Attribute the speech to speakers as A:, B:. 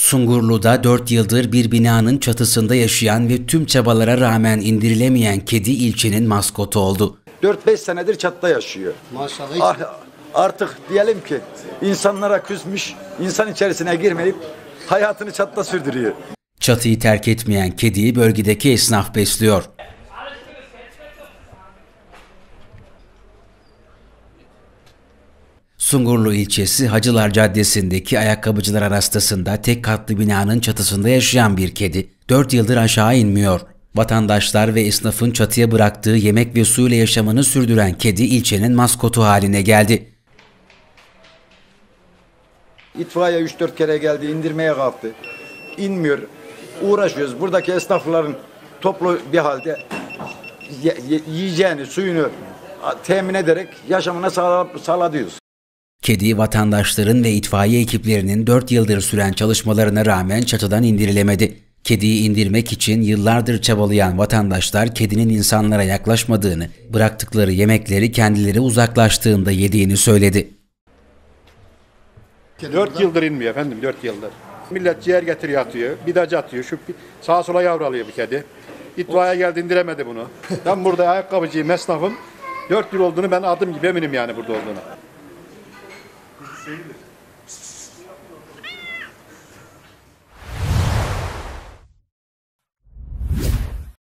A: Sungurlu'da 4 yıldır bir binanın çatısında yaşayan ve tüm çabalara rağmen indirilemeyen kedi ilçenin maskotu oldu.
B: 4-5 senedir çatıda yaşıyor.
C: Maşallah.
B: Artık diyelim ki insanlara küsmüş, insan içerisine girmeyip hayatını çatıda sürdürüyor.
A: Çatıyı terk etmeyen kediyi bölgedeki esnaf besliyor. Sungurlu ilçesi Hacılar Caddesi'ndeki ayakkabıcılar arastasında tek katlı binanın çatısında yaşayan bir kedi 4 yıldır aşağı inmiyor. Vatandaşlar ve esnafın çatıya bıraktığı yemek ve suyla yaşamını sürdüren kedi ilçenin maskotu haline geldi.
B: İtfaiye 3-4 kere geldi, indirmeye kalktı. İnmiyor. Uğraşıyoruz. Buradaki esnafların toplu bir halde yiyeceğini, suyunu temin ederek yaşamına sağlıyoruz.
A: Kedi vatandaşların ve itfaiye ekiplerinin 4 yıldır süren çalışmalarına rağmen çatıdan indirilemedi. Kediyi indirmek için yıllardır çabalayan vatandaşlar kedinin insanlara yaklaşmadığını, bıraktıkları yemekleri kendileri uzaklaştığında yediğini söyledi.
D: 4 yıldır inmiyor efendim, 4 yıldır. Millet ciğer getiriyor atıyor, bidacı atıyor, şu sağa sola yavralıyor bu kedi. İtfaiye geldi indiremedi bunu. Ben burada ayakkabıcıyım, esnafım. 4 yıl olduğunu ben adım gibi eminim yani burada olduğunu.